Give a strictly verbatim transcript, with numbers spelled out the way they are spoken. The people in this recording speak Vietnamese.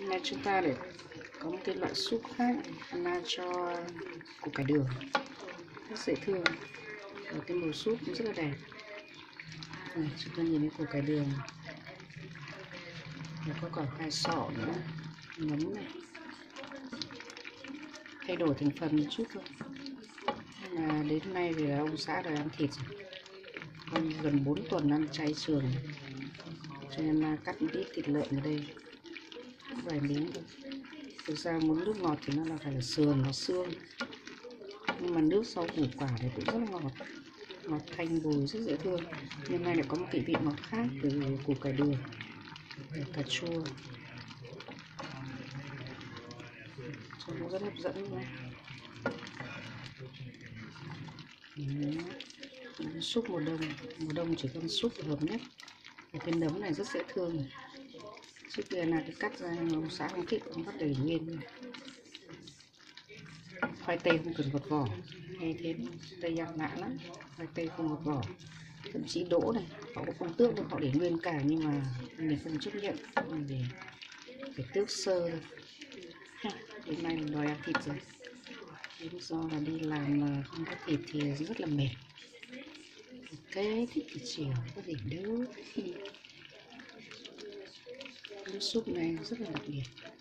Hôm nay chúng ta để có một cái loại súp khác làm cho củ cải đường rất dễ thương và cái màu súp cũng rất là đẹp. Này, chúng ta nhìn thấy củ cải đường và có cả khoai sọ nữa, nấm này, thay đổi thành phần một chút thôi. Là đến nay thì ông xã đã ăn thịt rồi, ông gần bốn tuần ăn chay trường cho nên là cắt một ít thịt lợn ở đây vài miếng thôi. Thực ra muốn nước ngọt thì nó là phải là sườn và xương, nhưng mà nước sau củ quả thì cũng rất là ngọt, ngọt thanh bùi rất dễ thương. Nhưng nay lại có một cái vị ngọt khác từ củ cải đường, cà chua, trông nó rất hấp dẫn luôn. Súp mùa đông, mùa đông chỉ cần súp hợp nhất. Cái nấm này rất dễ thương. Trước kia là cái cắt ra ông xã không thích, ông bắt để nguyên. Khoai tây không cần gọt vỏ, hay thế tây ăn lạ lắm. Khoai tây không gọt vỏ, thậm chí đỗ này họ cũng không tước được, họ để nguyên cả, nhưng mà mình không chấp nhận, mình để phải tước sơ thôi. Đến nay mình đòi ăn thịt rồi, lý do là đi làm mà không có thịt thì rất là mệt. Ok, thích thì chiều có gì đâu. Nước súp này rất là đặc biệt.